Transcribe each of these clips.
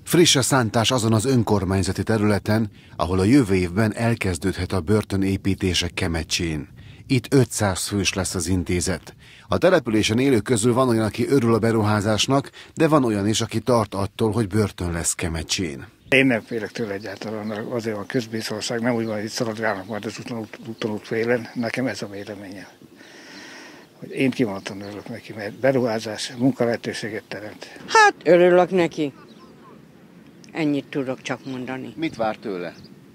Friss a szántás azon az önkormányzati területen, ahol a jövő évben elkezdődhet a börtönépítése Kemecsén. Itt 500 fős lesz az intézet. A településen élők közül van olyan, aki örül a beruházásnak, de van olyan is, aki tart attól, hogy börtön lesz Kemecsén. Én nem félek tőle egyáltalán, azért a közbiztonság nem úgy van, hogy itt szaladgálnak majd az úton félen. Nekem ez a véleményem. Hogy én kimondottan örülök neki, mert beruházás munkalehetőséget teremt. Hát örülök neki. Ennyit tudok csak mondani. Mit vár tőle?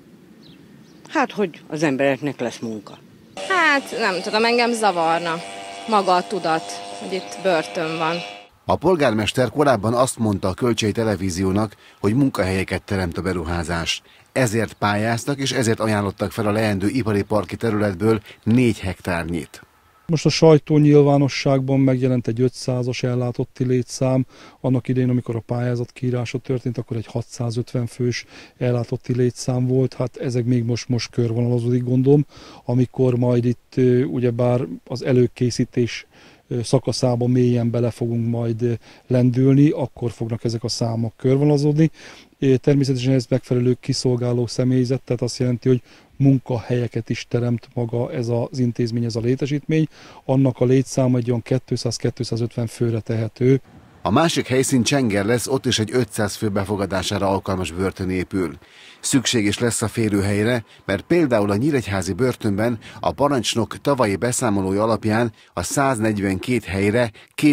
Hát, hogy az embereknek lesz munka. Hát nem tudom, engem zavarna maga a tudat, hogy itt börtön van. A polgármester korábban azt mondta a Kölcsei Televíziónak, hogy munkahelyeket teremt a beruházás. Ezért pályáztak és ezért ajánlottak fel a leendő ipari parki területből 4 hektárnyit. Most a sajtónyilvánosságban megjelent egy 500-as ellátotti létszám. Annak idején, amikor a pályázat kiírása történt, akkor egy 650 fős ellátotti létszám volt. Hát ezek még most körvonalazódik, gondolom, amikor majd itt ugyebár az előkészítés szakaszában mélyen bele fogunk majd lendülni, akkor fognak ezek a számok körvonalazódni. Természetesen ez megfelelő kiszolgáló személyzet, tehát azt jelenti, hogy munkahelyeket is teremt maga ez az intézmény, ez a létesítmény. Annak a létszáma egy olyan 200-250 főre tehető. A másik helyszín Csenger lesz, ott is egy 500 fő befogadására alkalmas börtön épül. Szükség is lesz a férőhelyre, mert például a nyíregyházi börtönben a parancsnok tavalyi beszámolója alapján a 142 helyre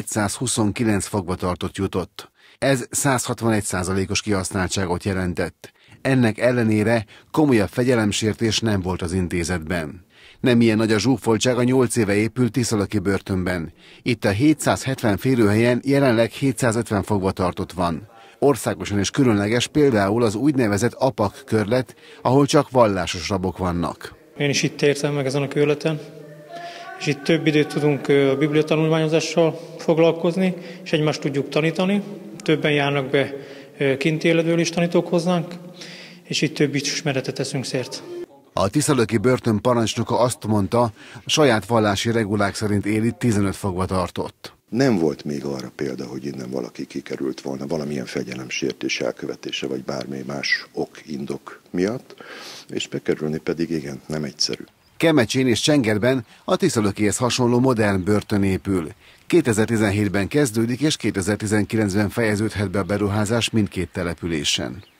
229 fogvatartott jutott. Ez 161%-os kihasználtságot jelentett. Ennek ellenére komolyabb fegyelemsértés nem volt az intézetben. Nem ilyen nagy a zsúfoltság a 8 éve épült Tiszalöki börtönben. Itt a 770 férőhelyen jelenleg 750 fogvatartott van. Országosan is különleges például az úgynevezett APAK körlet, ahol csak vallásos rabok vannak. Én is itt értem meg ezen a körleten, és itt több időt tudunk a bibliatanulmányozással foglalkozni, és egymást tudjuk tanítani. Többen járnak be kint életből is tanítók hozzánk, és itt több ismeretet teszünk szert. A tiszalöki börtön parancsnoka azt mondta, a saját vallási regulák szerint él itt 15 fogvatartott. Nem volt még arra példa, hogy innen valaki kikerült volna valamilyen fegyelemsértés elkövetése, vagy bármely más indok miatt, és bekerülni pedig igen, nem egyszerű. Kemecsén és Csengerben a Tiszalökihez hasonló modern börtön épül. 2017-ben kezdődik és 2019-ben fejeződhet be a beruházás mindkét településen.